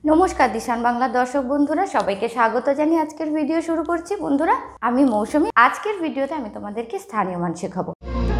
নমস্কার দিশান বাংলার দর্শক বন্ধুরা, সবাইকে স্বাগত জানিয়ে আজকের ভিডিও শুরু করছি। বন্ধুরা, আমি মৌসুমী। আজকের ভিডিওতে আমি তোমাদেরকে স্থানীয় মান শেখাবো।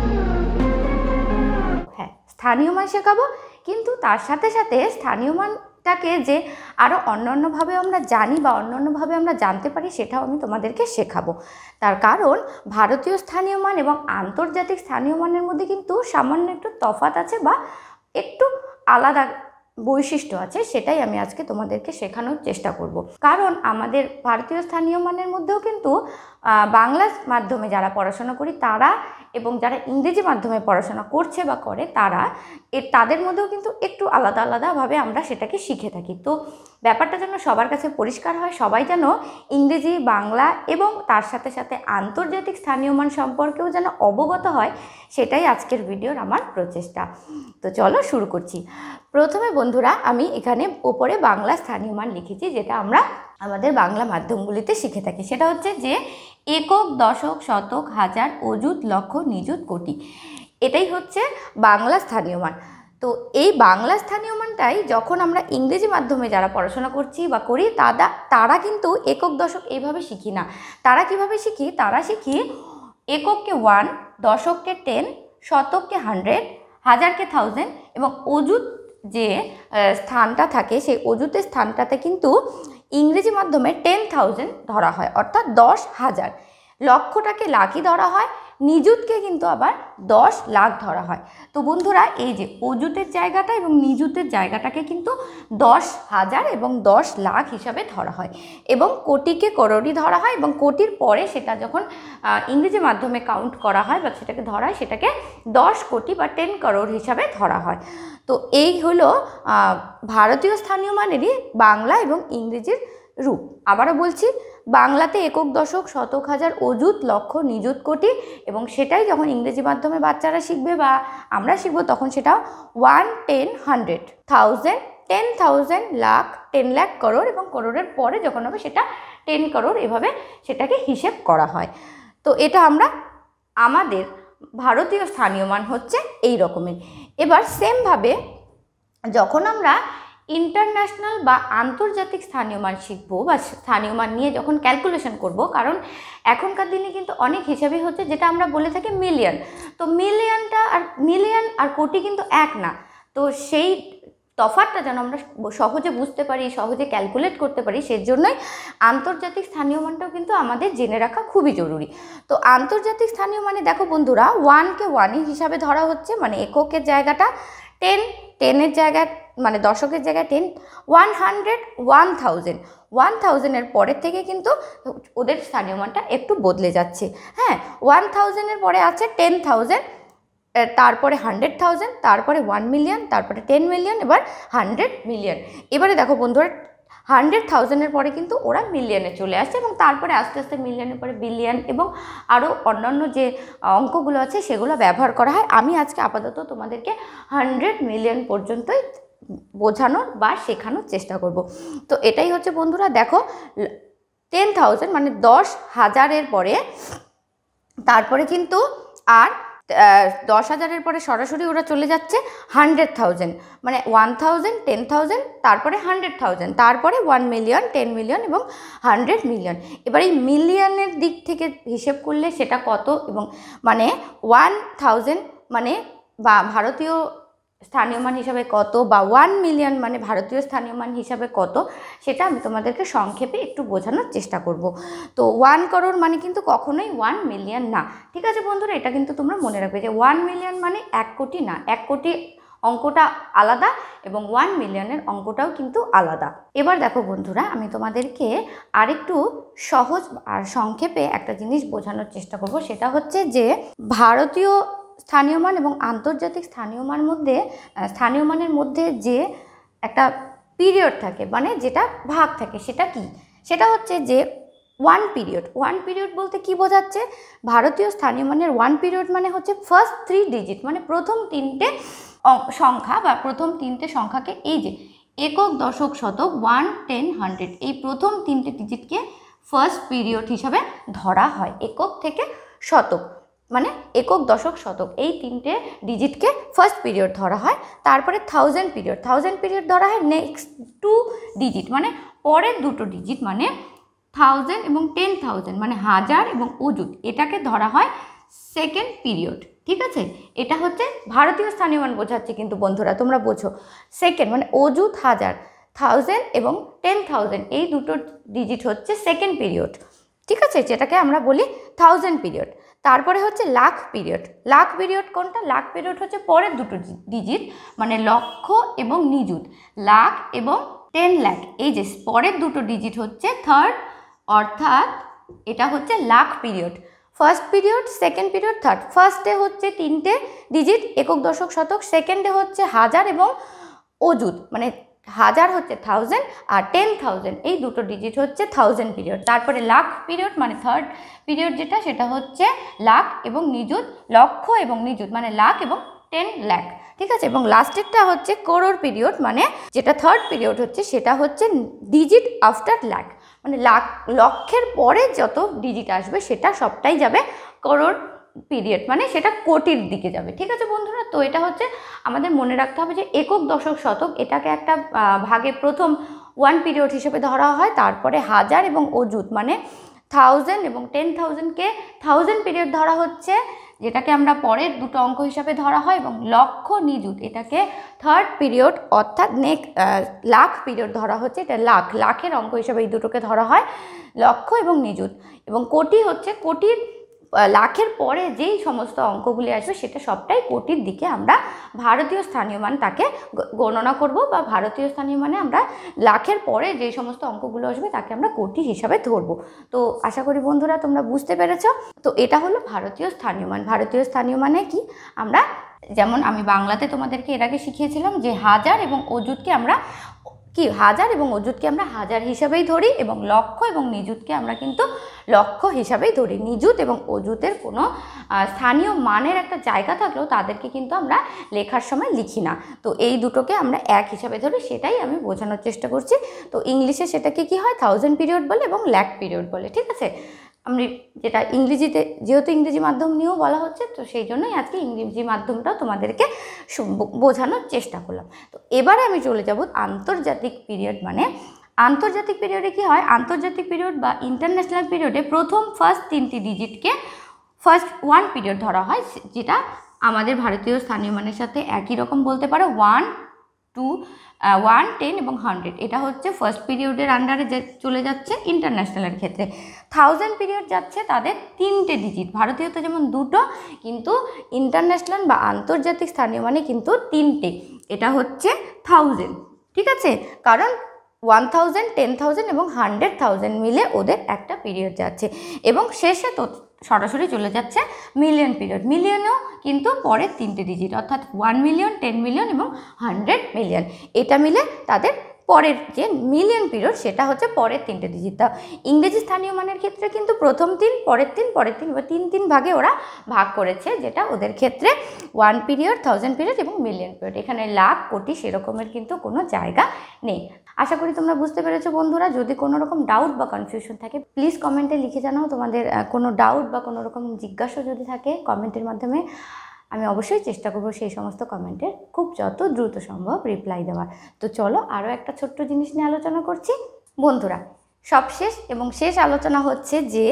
হ্যাঁ, স্থানীয় মান শেখাবো, কিন্তু তার সাথে সাথে স্থানীয় মানটাকে যে আরও অন্যান্যভাবে আমরা জানি বা অন্যান্যভাবে আমরা জানতে পারি, সেটাও আমি তোমাদেরকে শেখাবো। তার কারণ ভারতীয় স্থানীয় মান এবং আন্তর্জাতিক স্থানীয় মানের মধ্যে কিন্তু সামান্য একটু তফাৎ আছে বা একটু আলাদা বৈশিষ্ট্য আছে, সেটাই আমি আজকে তোমাদেরকে শেখানোর চেষ্টা করব। কারণ আমাদের ভারতীয় স্থানীয় মানের মধ্যেও কিন্তু বাংলা মাধ্যমে যারা পড়াশোনা করি তারা এবং যারা ইংরেজি মাধ্যমে পড়াশোনা করছে বা করে তারা তাদের মধ্যেও কিন্তু একটু আলাদা আলাদাভাবে আমরা সেটাকে শিখে থাকি। তো ব্যাপারটা যেন সবার কাছে পরিষ্কার হয়, সবাই যেন ইংরেজি, বাংলা এবং তার সাথে সাথে আন্তর্জাতিক স্থানীয় মান সম্পর্কেও যেন অবগত হয়, সেটাই আজকের ভিডিওর আমার প্রচেষ্টা। তো চলো শুরু করছি। প্রথমে বন্ধুরা, আমি এখানে উপরে বাংলা স্থানীয় মান লিখেছি, যেটা আমরা আমাদের বাংলা মাধ্যমগুলিতে শিখে থাকি। সেটা হচ্ছে যে একক, দশক, শতক, হাজার, অযুত, লক্ষ, নিযুত, কোটি। এটাই হচ্ছে বাংলা স্থানীয় মান। তো এই বাংলা স্থানীয় মানটাই যখন আমরা ইংরেজি মাধ্যমে যারা পড়াশোনা করছি বা করি তারা কিন্তু একক, দশক এইভাবে শিখি না। তারা কিভাবে শিখি? তারা শিখি একককে 1, দশককে 10, শতককে 100, হাজারকে 1000 এবং অযুত যে স্থানটা থাকে সেই অযুতের স্থানটাতে কিন্তু ইংরেজি মাধ্যমে 10,000 ধরা হয়, অর্থাৎ 10,000। লক্ষটাকে লাখই ধরা হয়, নিযুতকে কিন্তু আবার 10 লাখ ধরা হয়। তো বন্ধুরা, এই যে অযুতের জায়গাটা এবং নিযুতের জায়গাটাকে কিন্তু 10,000 এবং 10 লাখ হিসাবে ধরা হয়, এবং কোটিকে করোড়ি ধরা হয়, এবং কোটির পরে সেটা যখন ইংরেজি মাধ্যমে কাউন্ট করা হয় বা সেটাকে ধরা হয়, সেটাকে 10 কোটি বা 10 করোড় হিসাবে ধরা হয়। তো এই হলো ভারতীয় স্থানীয় মানেরই বাংলা এবং ইংরেজির রূপ। আবারও বলছি, বাংলাতে একক, দশক, শতক, হাজার, অযুত, লক্ষ, নিযুত, কোটি, এবং সেটাই যখন ইংরেজি মাধ্যমে বাচ্চারা শিখবে বা আমরা শিখবো তখন সেটা 1, 10, 100, 1000, 10,000, লাখ, 10 লাখ, করোড়, এবং করোড়ের পরে যখন হবে সেটা 10 করোড়, এভাবে সেটাকে হিসেব করা হয়। তো এটা আমরা আমাদের ভারতীয় স্থানীয় মান হচ্ছে এই রকমের। এবার সেমভাবে যখন আমরা ইন্টারন্যাশনাল বা আন্তর্জাতিক স্থানীয় মান শিখবো বা স্থানীয় মান নিয়ে যখন ক্যালকুলেশন করব, কারণ এখনকার দিনে কিন্তু অনেক হিসাবই হচ্ছে যেটা আমরা বলে থাকি মিলিয়ন। তো মিলিয়ন আর কোটি কিন্তু এক না। তো সেই তফাৎটা যেন আমরা সহজে বুঝতে পারি, সহজে ক্যালকুলেট করতে পারি, সেজন্যই আন্তর্জাতিক স্থানীয় মানটাও কিন্তু আমাদের জেনে রাখা খুবই জরুরি। তো আন্তর্জাতিক স্থানীয় মানে দেখো বন্ধুরা, 1কে 1 হিসাবে ধরা হচ্ছে, মানে এককের জায়গাটা 10, 10-এর জায়গায় মানে দশকের জায়গায় 10, 100, 1000, 1000-এর পরের থেকে কিন্তু ওদের স্থানীয় মানটা একটু বদলে যাচ্ছে। হ্যাঁ, 1000-এর পরে আছে 10,000, তারপরে 100,000, তারপরে 1 মিলিয়ন, তারপরে 10 মিলিয়ন, এবার 100 মিলিয়ন। এবারে দেখো বন্ধুরা, 100,000-এর পরে কিন্তু ওরা মিলিয়নে চলে আসছে, এবং তারপরে আস্তে আস্তে মিলিয়নের পরে বিলিয়ন এবং আরও অন্যান্য যে অঙ্কগুলো আছে সেগুলো ব্যবহার করা হয়। আমি আজকে আপাতত তোমাদেরকে 100 মিলিয়ন পর্যন্তই বোঝানোর বা শেখানোর চেষ্টা করব। তো এটাই হচ্ছে বন্ধুরা, দেখো 10,000 মানে 10,000-এর পরে তারপরে কিন্তু আর 10,000-এর পরে সরাসরি ওরা চলে যাচ্ছে 100,000, মানে 1000, 10,000, তারপরে 100,000, তারপরে 1 মিলিয়ন, 10 মিলিয়ন এবং 100 মিলিয়ন। এবার এই মিলিয়নের দিক থেকে হিসেব করলে সেটা কত, এবং মানে 1000 মানে বা ভারতীয় স্থানীয় মান হিসাবে কত, বা 1 মিলিয়ন মানে ভারতীয় স্থানীয় মান হিসাবে কত, সেটা আমি তোমাদেরকে সংক্ষেপে একটু বোঝানোর চেষ্টা করব। তো 1 করোড় মানে কিন্তু কখনোই 1 মিলিয়ন না। ঠিক আছে বন্ধুরা, এটা কিন্তু তোমরা মনে রাখবে যে 1 মিলিয়ন মানে 1 কোটি না, 1 কোটি অঙ্কটা আলাদা এবং 1 মিলিয়নের অঙ্কটাও কিন্তু আলাদা। এবার দেখো বন্ধুরা, আমি তোমাদেরকে আরেকটু সহজ আর সংক্ষেপে একটা জিনিস বোঝানোর চেষ্টা করব। সেটা হচ্ছে যে ভারতীয় স্থানীয় মান এবং আন্তর্জাতিক স্থানীয় মানের মধ্যে যে একটা পিরিয়ড থাকে, মানে যেটা ভাগ থাকে, সেটা কি? সেটা হচ্ছে যে 1 পিরিয়ড। 1 পিরিয়ড বলতে কি বোঝাচ্ছে? ভারতীয় স্থানীয় মানের 1 পিরিয়ড মানে হচ্ছে ফার্স্ট 3 ডিজিট, মানে প্রথম 3টে সংখ্যা বা প্রথম 3টে সংখ্যাকে, এই যে একক, দশক, শতক, 1, 10, 100, এই প্রথম 3টে ডিজিটকে ফার্স্ট পিরিয়ড হিসাবে ধরা হয়, একক থেকে শতক। মানে একক, দশক, শতক এই তিনটে ডিজিটকে ফার্স্ট পিরিয়ড ধরা হয়। তারপরে থাউজেন্ড পিরিয়ড ধরা হয় নেক্সট 2 ডিজিট, মানে পরের দুটো ডিজিট, মানে 1000 এবং 10,000 মানে 1000 এবং অযুত, এটাকে ধরা হয় সেকেন্ড পিরিয়ড। ঠিক আছে, এটা হচ্ছে ভারতীয় স্থানীয় মান বোঝাচ্ছে কিন্তু বন্ধুরা, তোমরা বোঝো। সেকেন্ড মানে অযুত 1000, 1000 এবং 10,000 এই দুটো ডিজিট হচ্ছে সেকেন্ড পিরিয়ড। ঠিক আছে, যেটাকে আমরা বলি থাউজেন্ড পিরিয়ড। তারপরে হচ্ছে লাখ পিরিয়ড কোনটা? লাখ পিরিয়ড হচ্ছে পরের দুটো ডিজিট, মানে লক্ষ এবং নিযুত। লাখ এবং 10 লাখ এই যে পরের দুটো ডিজিট হচ্ছে থার্ড, অর্থাৎ এটা হচ্ছে lakh period. First period, second period, third. ফার্স্টে হচ্ছে 3টে ডিজিট একক, দশক, শতক। সেকেন্ডে হচ্ছে 1000 এবং অযুত, মানে 1000 হচ্ছে 1000 আর 10,000 এই দুটো ডিজিট হচ্ছে থাউজেন্ড পিরিয়ড। তারপরে লাখ পিরিয়ড মানে থার্ড পিরিয়ড যেটা, সেটা হচ্ছে লাখ এবং নিযুত, লক্ষ এবং নিযুত মানে লাখ এবং 10 লাখ। ঠিক আছে, এবং লাস্টেরটা হচ্ছে করোড় পিরিয়ড, মানে যেটা থার্ড পিরিয়ড হচ্ছে সেটা হচ্ছে ডিজিট আফটার লাখ, মানে লক্ষের পরে যত ডিজিট আসবে সেটা সবটাই যাবে করোড় পিরিয়ড, মানে সেটা কোটির দিকে যাবে। ঠিক আছে বন্ধুরা, তো এটা হচ্ছে আমাদের মনে রাখতে হবে যে একক, দশক, শতক এটাকে একটা ভাগে প্রথম 1 পিরিয়ড হিসেবে ধরা হয়। তারপরে 1000 এবং অযুত মানে 1000 এবং 10,000কে থাউজেন্ড পিরিয়ড ধরা হচ্ছে, যেটাকে আমরা পরের দুটো অঙ্ক হিসাবে ধরা হয়। এবং লক্ষ, নিযুত এটাকে থার্ড পিরিয়ড অর্থাৎ লাখ পিরিয়ড ধরা হচ্ছে, এটা লাখের অঙ্ক হিসাবে এই দুটোকে ধরা হয়, লক্ষ এবং নিযুত। এবং কোটি হচ্ছে কোটির লাখের পরে যেই সমস্ত অঙ্কগুলি আসবে সেটা সবটাই কোটির দিকে আমরা ভারতীয় স্থানীয় মান তাকে গণনা করব, বা ভারতীয় স্থানীয় মানে আমরা লাখের পরে যেই সমস্ত অঙ্কগুলো আসবে তাকে আমরা কোটি হিসাবে ধরবো। তো আশা করি বন্ধুরা তোমরা বুঝতে পেরেছ। তো এটা হলো ভারতীয় স্থানীয় মান। ভারতীয় স্থানীয় মানে কি, আমরা যেমন আমি বাংলাতে তোমাদেরকে এর আগে শিখিয়েছিলাম যে 1000 এবং অযুতকে আমরা 1000 এবং অযুতকে আমরা 1000 হিসাবেই ধরি, এবং লক্ষ এবং নিযুতকে আমরা কিন্তু লক্ষ হিসাবেই ধরি। নিযুত এবং অযুতের কোনো স্থানীয় মানের একটা জায়গা থাকলেও তাদেরকে কিন্তু আমরা লেখার সময় লিখি না। তো এই দুটোকে আমরা এক হিসাবে ধরি, সেটাই আমি বোঝানোর চেষ্টা করছি। তো ইংলিশে সেটাকে কি হয়, থাউজেন্ড পিরিয়ড বলে এবং লাখ পিরিয়ড বলে। ঠিক আছে, আমি যেটা ইংরেজিতে, যেহেতু ইংরেজি মাধ্যম নিয়েও বলা হচ্ছে, তো সেই জন্যই আজকে ইংরেজি মাধ্যমটাও তোমাদেরকে বোঝানোর চেষ্টা করলাম। তো এবারে আমি চলে যাব আন্তর্জাতিক পিরিয়ড। মানে আন্তর্জাতিক পিরিয়ডে কি হয়, আন্তর্জাতিক পিরিয়ড বা ইন্টারন্যাশনাল পিরিয়ডে প্রথম ফার্স্ট 3টি ডিজিটকে ফার্স্ট 1 পিরিয়ড ধরা হয়, যেটা আমাদের ভারতীয় স্থানীয় মানের সাথে একই রকম বলতে পারো। 1, 2, 1, 10 এবং 100 এটা হচ্ছে ফার্স্ট পিরিয়ডের আন্ডারে চলে যাচ্ছে। ইন্টারন্যাশনালের ক্ষেত্রে 1000 পিরিয়ড যাচ্ছে তাদের 3টে ডিজিট, ভারতীয়তে যেমন 2টো, কিন্তু ইন্টারন্যাশনাল বা আন্তর্জাতিক স্থানীয় মানে কিন্তু 3টে, এটা হচ্ছে 1000। ঠিক আছে, কারণ 1000, 10,000 এবং 100,000 মিলে ওদের একটা পিরিয়ড যাচ্ছে, এবং শেষে তো সরাসরি চলে যাচ্ছে মিলিয়ন পিরিয়ড। মিলিয়নেও কিন্তু পরের 3টে ডিজিট, অর্থাৎ 1 মিলিয়ন, 10 মিলিয়ন এবং 100 মিলিয়ন, এটা মিলে তাদের পরের যে মিলিয়ন পিরিয়ড সেটা হচ্ছে পরের 3টে ডিজিট। তা ইংরেজি স্থানীয় মানের ক্ষেত্রে কিন্তু প্রথম 3, পরের 3, পরের 3 বা 3 ভাগে ওরা ভাগ করেছে, যেটা ওদের ক্ষেত্রে 1 পিরিয়ড, 1000 পিরিয়ড এবং মিলিয়ন পিরিয়ড। এখানে লাখ, কোটি সেরকমের কিন্তু কোনো জায়গা নেই। আশা করি তোমরা বুঝতে পেরেছো বন্ধুরা। যদি কোনো রকম ডাউট বা কনফিউশন থাকে প্লিজ কমেন্টে লিখে জানাও। তোমাদের কোনো ডাউট বা কোনো রকম জিজ্ঞাসা যদি থাকে কমেন্টের মাধ্যমে, আমি অবশ্যই চেষ্টা করব সেই সমস্ত কমেন্টের খুব যত দ্রুত সম্ভব রিপ্লাই দেওয়ার। তো চলো আরও একটা ছোট্ট জিনিস নিয়ে আলোচনা করছি বন্ধুরা। সবশেষ এবং শেষ আলোচনা হচ্ছে যে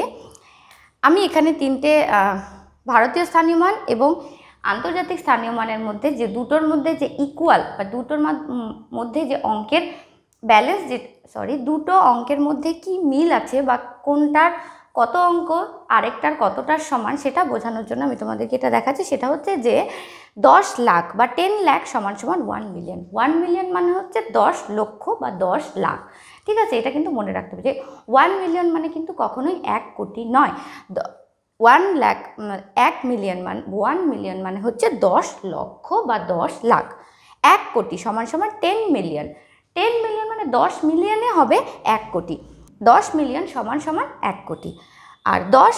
আমি এখানে 3টে ভারতীয় স্থানীয় মান এবং আন্তর্জাতিক স্থানীয় মানের মধ্যে যে দুটোর মধ্যে যে ইকুয়াল বা দুটোর মধ্যে যে অঙ্কের ব্যালেন্স, যে দুটো অঙ্কের মধ্যে কি মিল আছে বা কোনটার কত অঙ্ক আরেকটার কতটার সমান সেটা বোঝানোর জন্য আমি তোমাদেরকে এটা দেখাচ্ছি। সেটা হচ্ছে যে 10 লাখ বা 10 লাখ সমান সমান 1 মিলিয়ন। 1 মিলিয়ন মানে হচ্ছে 10 লক্ষ বা 10 লাখ। ঠিক আছে, এটা কিন্তু মনে রাখতে হবে যে 1 মিলিয়ন মানে কিন্তু কখনোই 1 কোটি নয়। 1 লাখ 1 মিলিয়ন মানে হচ্ছে 10 লক্ষ বা 10 লাখ। 1 কোটি সমান সমান 10 মিলিয়ন। 10 মিলিয়ন মানে 10 মিলিয়নে হবে 1 কোটি। 10 মিলিয়ন সমান সমান 1 কোটি। আর 10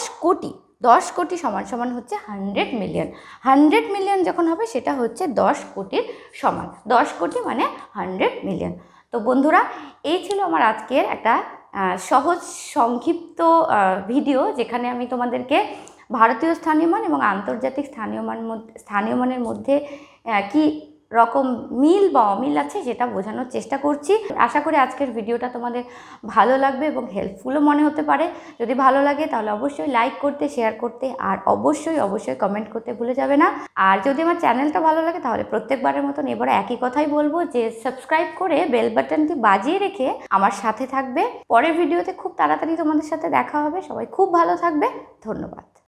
কোটি সমান সমান হচ্ছে 100 মিলিয়ন। 100 মিলিয়ন যখন হবে সেটা হচ্ছে 10 কোটির সমান। 10 কোটি মানে 100 মিলিয়ন। তো বন্ধুরা, এই ছিল আমার আজকের একটা সহজ সংক্ষিপ্ত ভিডিও, যেখানে আমি তোমাদেরকে ভারতীয় স্থানীয় মান এবং আন্তর্জাতিক স্থানীয় মানের মধ্যে কি রকম মিল বা অমিল আছে সেটা বোঝানোর চেষ্টা করছি। আশা করি আজকের ভিডিওটা তোমাদের ভালো লাগবে এবং হেল্পফুলও মনে হতে পারে। যদি ভালো লাগে তাহলে অবশ্যই লাইক করতে, শেয়ার করতে আর অবশ্যই কমেন্ট করতে ভুলে যাবে না। আর যদি আমার চ্যানেলটা ভালো লাগে তাহলে প্রত্যেকবারের মতন এবার একই কথাই বলবো যে সাবস্ক্রাইব করে বেল বাটনটি বাজিয়ে রেখে আমার সাথে থাকবে। পরের ভিডিওতে খুব তাড়াতাড়ি তোমাদের সাথে দেখা হবে। সবাই খুব ভালো থাকবে। ধন্যবাদ।